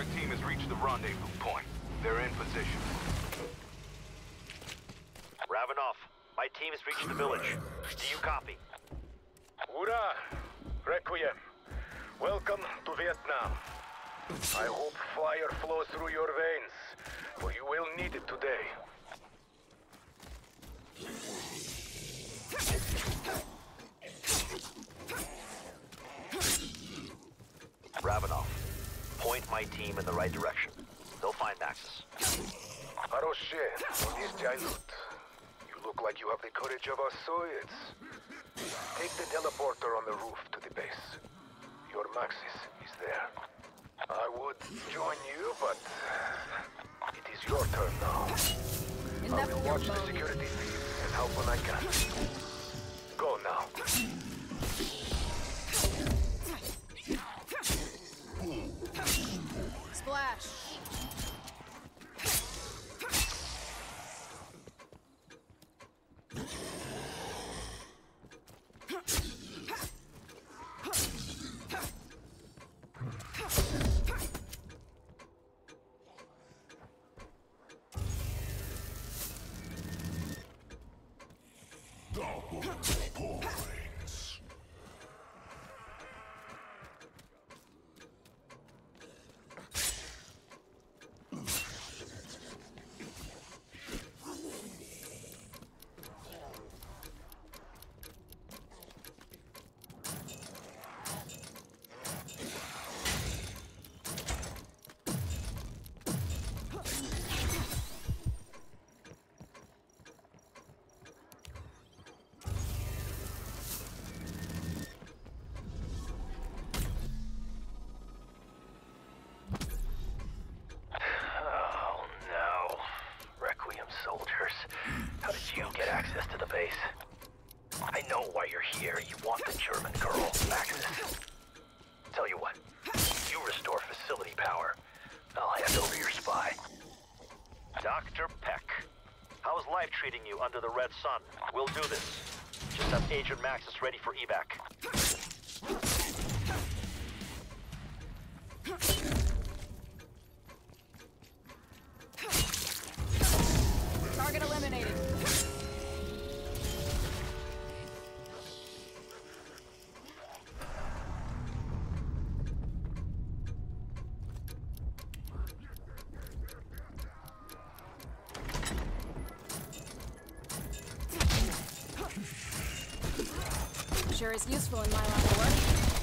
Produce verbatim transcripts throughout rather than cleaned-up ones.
Strike team has reached the rendezvous point. They're in position. Ravenov, my team has reached the village. Do you copy? Ura! Requiem. Welcome to Vietnam. I hope fire flows through your veins, for you will need it today. Ravenov, point my team in the right direction. They'll find Maxis. Хорошее, Giant. You look like you have the courage of our Soviets. Take the teleporter on the roof to the base. Your Maxis is there. I would join you, but it is your turn now. I will watch the security feed and help when I can. Go now. Splash! You get access to the base. I know why you're here. You want the German girl, Maxis. Tell you what, you restore facility power. I'll hand over your spy. Doctor Peck, how is life treating you under the red sun? We'll do this. Just have Agent Maxis ready for evac. Target eliminated. Sure is useful in my line of work.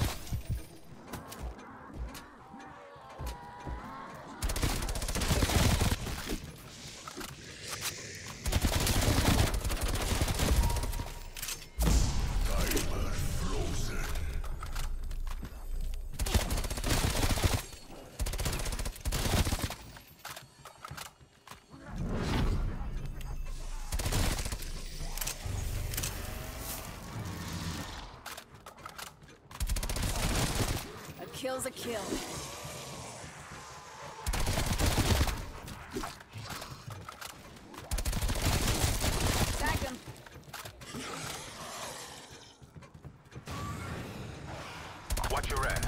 Kill's a kill. Tagged him. Watch your ass.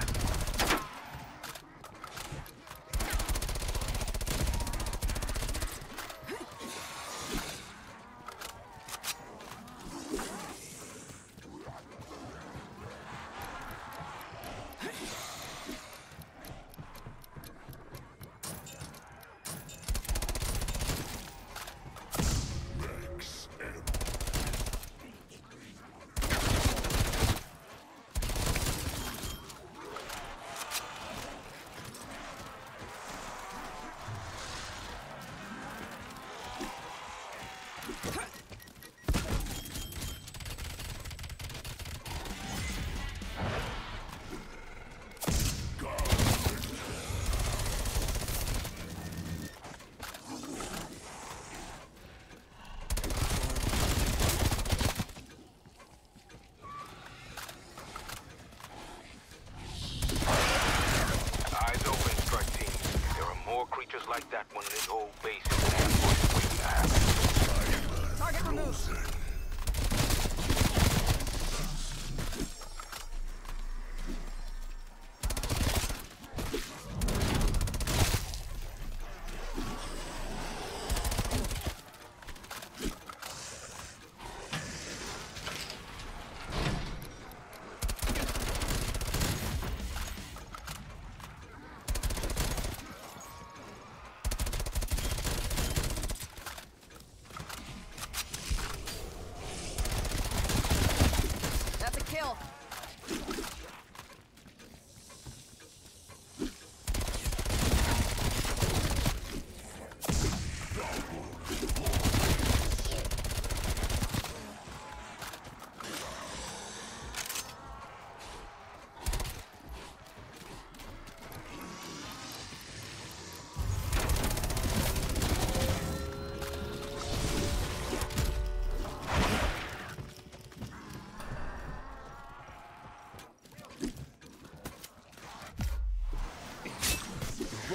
Like that one, this whole base is an ambush waiting to happen. Target removed.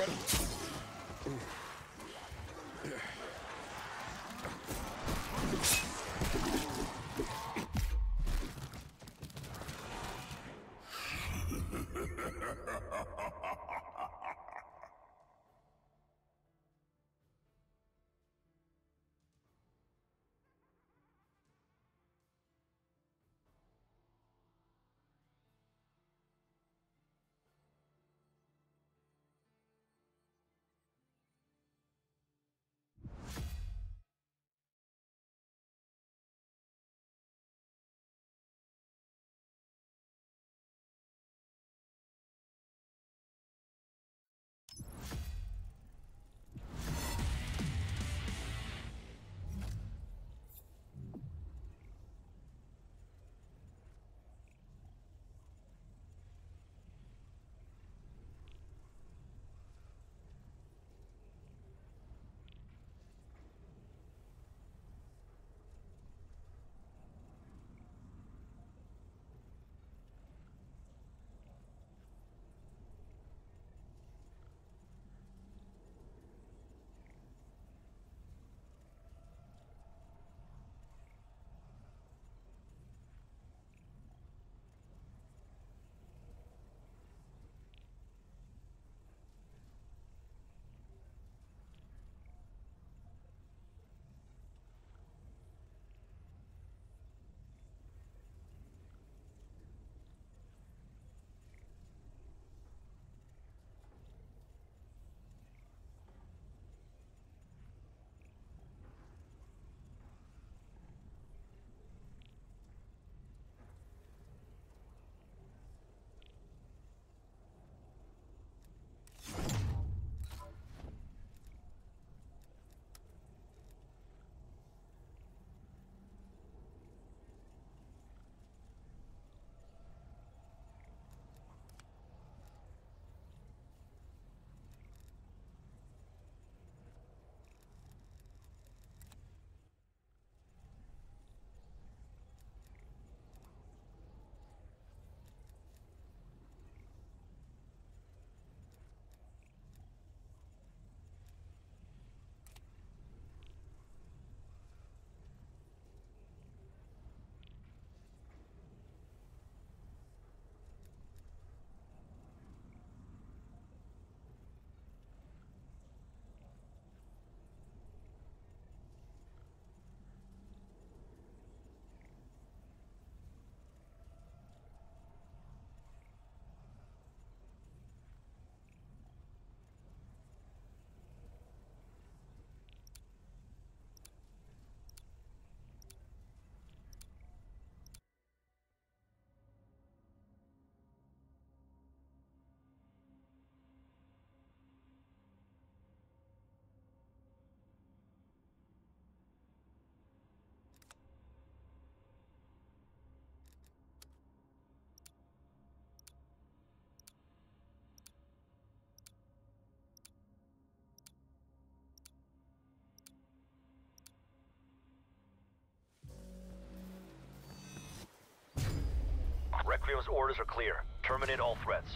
Requiem's orders are clear. Terminate all threats.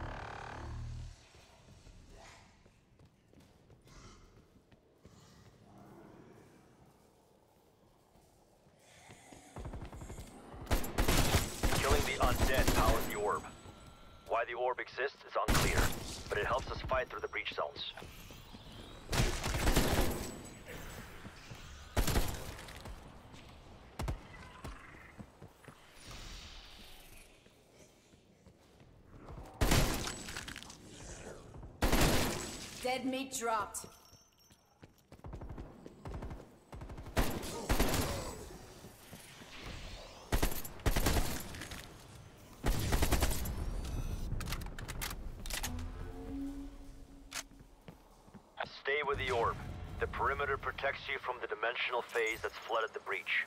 Killing the undead powers the orb. Why the orb exists is unclear, but it helps us fight through the breach zones. Dead meat dropped. Stay with the orb. The perimeter protects you from the dimensional phase that's flooded the breach.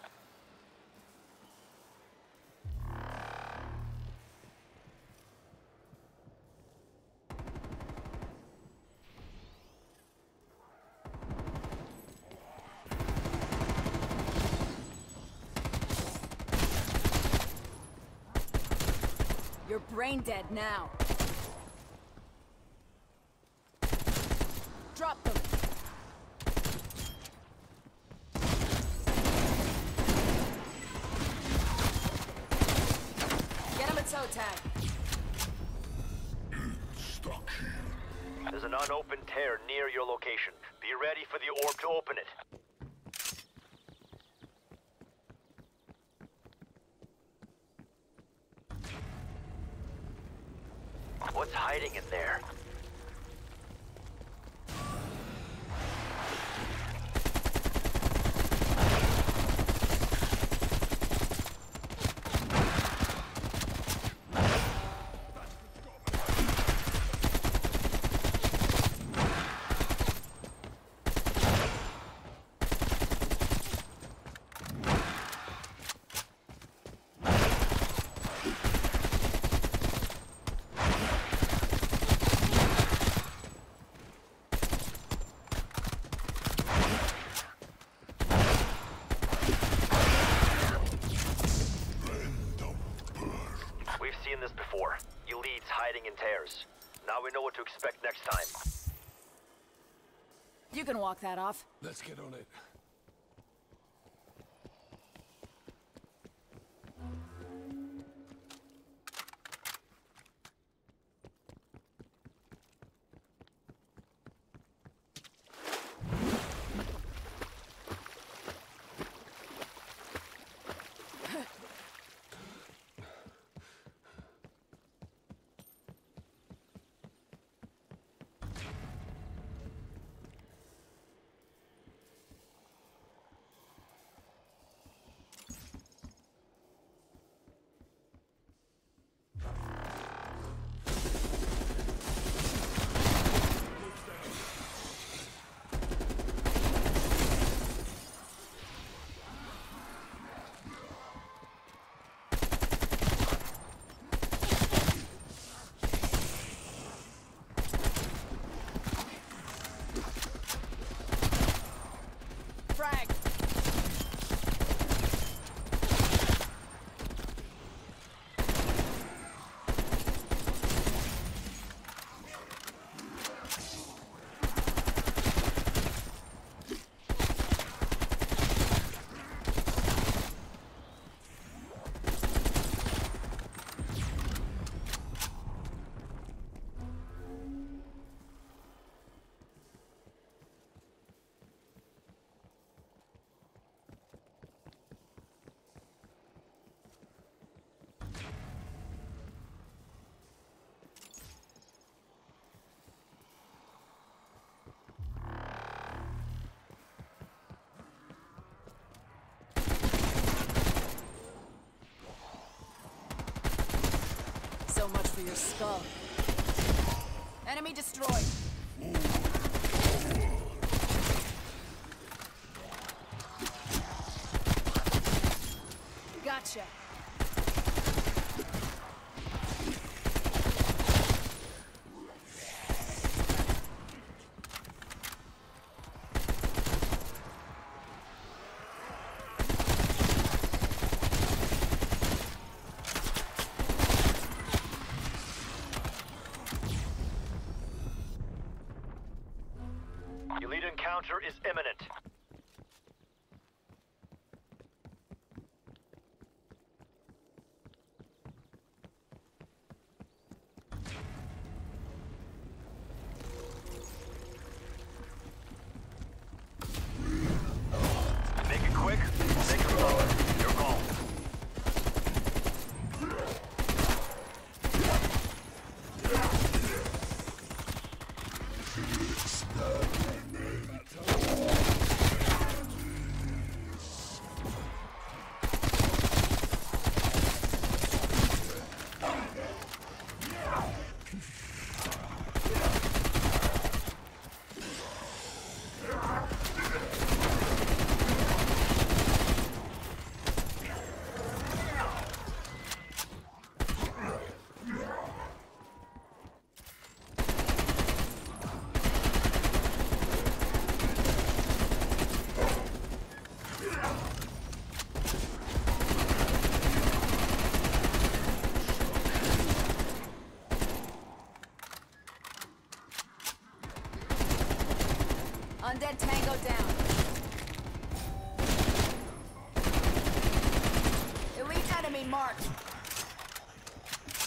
You're brain dead now. toe tag. There's an unopened tear near your location. Be ready for the orb to open it. What's hiding in there? This before. Elites hiding in tears. Now we know what to expect next time. You can walk that off. Let's get on it. Frag. So much for your skull. Enemy destroyed. Gotcha. Elite encounter is imminent. Make it quick, make it slower. Your call. Undead Tango down. Elite enemy marked.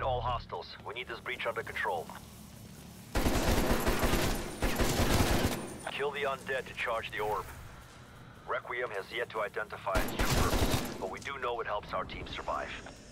all hostiles. We need this breach under control. Kill the undead to charge the orb. Requiem has yet to identify its true purpose, but we do know it helps our team survive.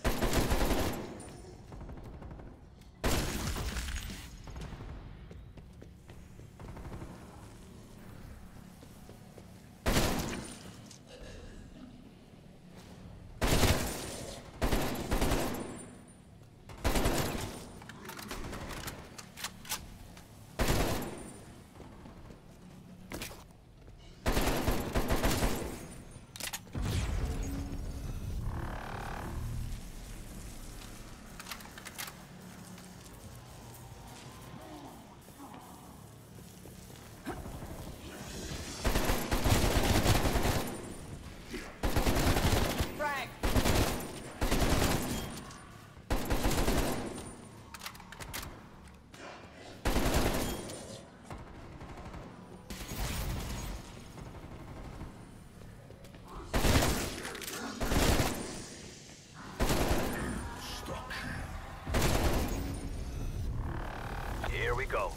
Here we go.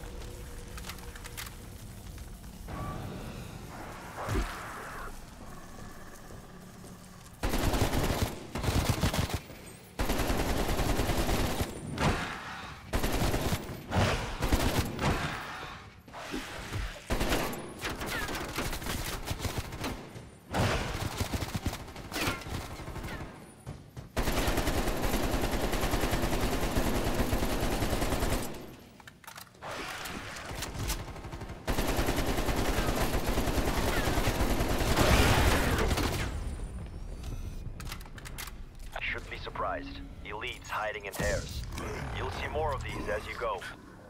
Surprised. Elites hiding in tears. You'll see more of these as you go.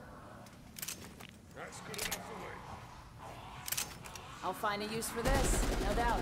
That's good enough for me. I'll find a use for this, no doubt.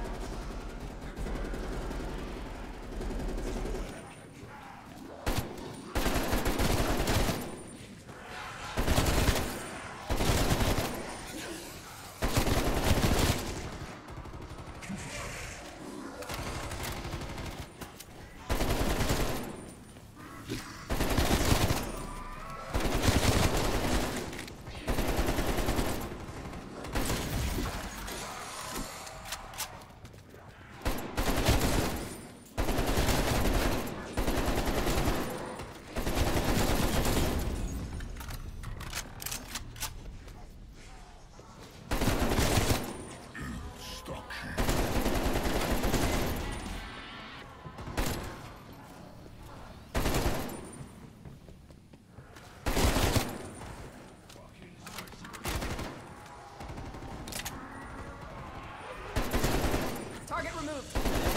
Target removed.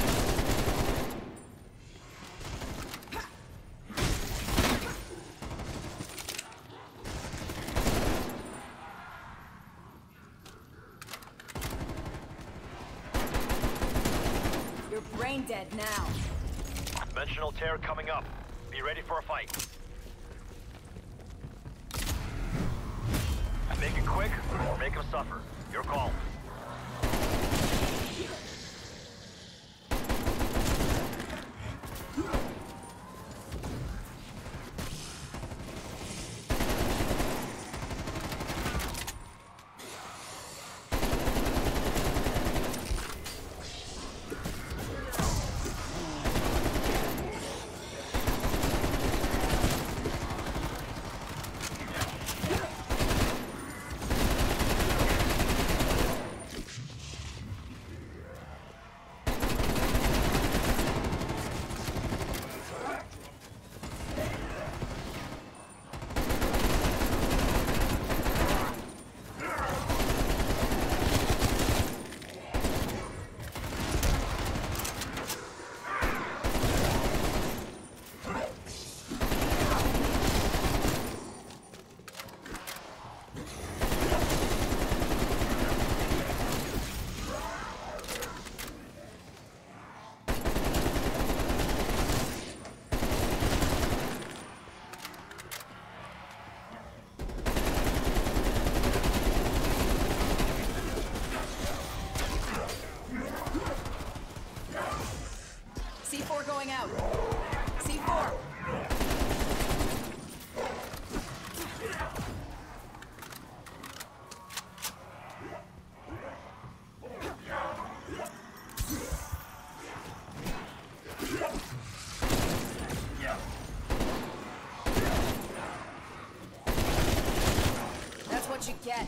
You're brain dead now. Dimensional tear coming up. Be ready for a fight. Make it quick or make him suffer. Your call. C four going out. C four. That's what you get.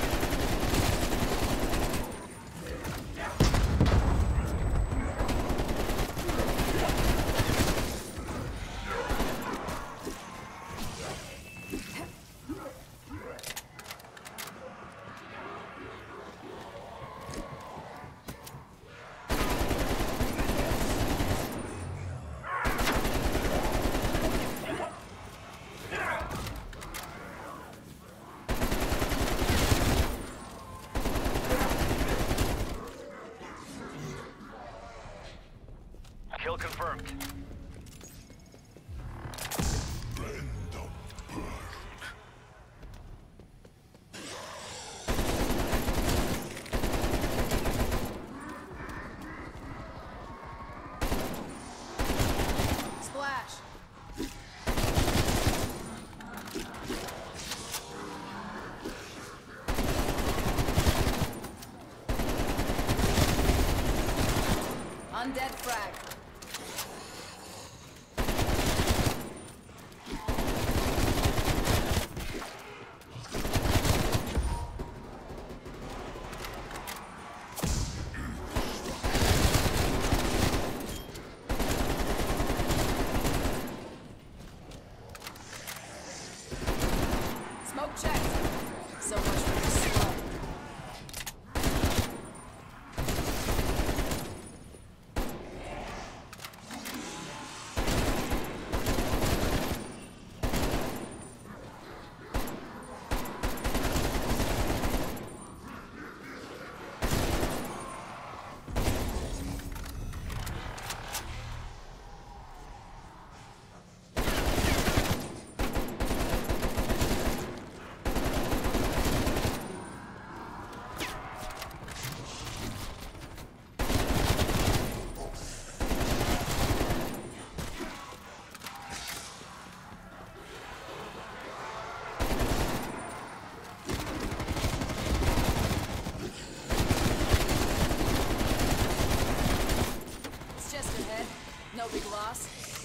Kill confirmed. Splash. Undead frag. Smoke checked. So much for the smoke. It's just ahead. No big loss.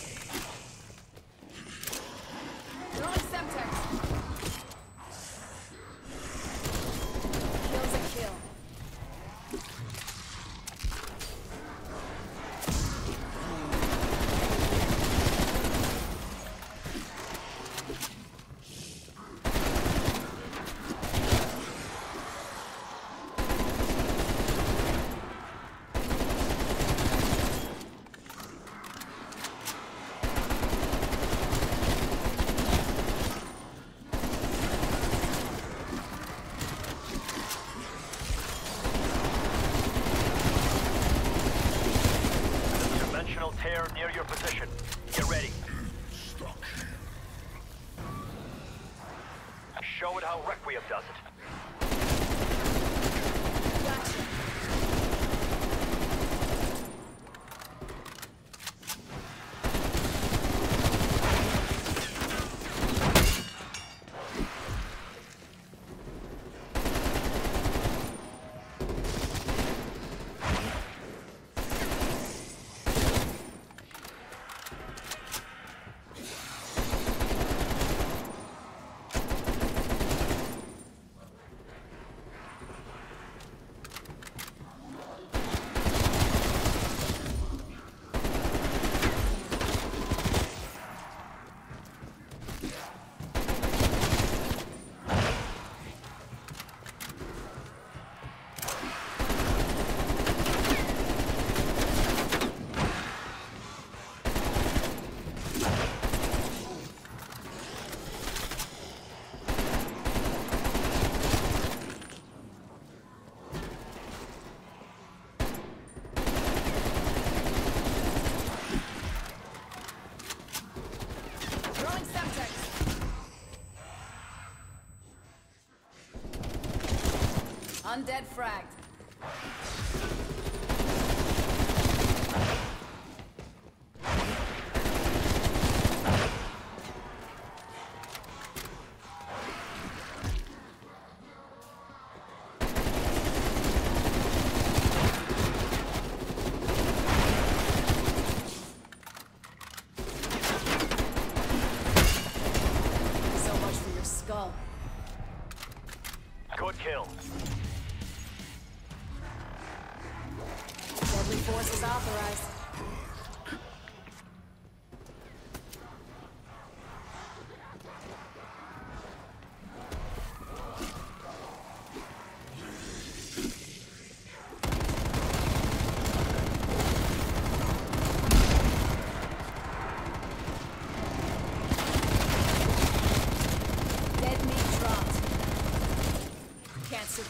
Throwing Semtex. Kill's a kill. Conventional tear near your position. Get ready. Show it how Requiem does it. Gotcha. Throwing Semtex. Undead fragged.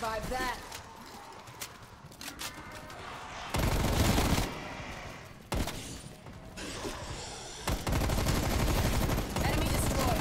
survive that. Enemy destroyed.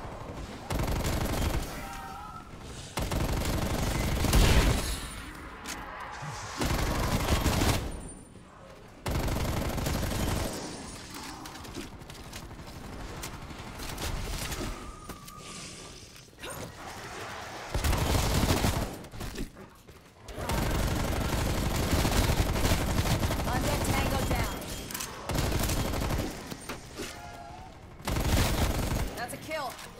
Undead Tango down. That's a kill.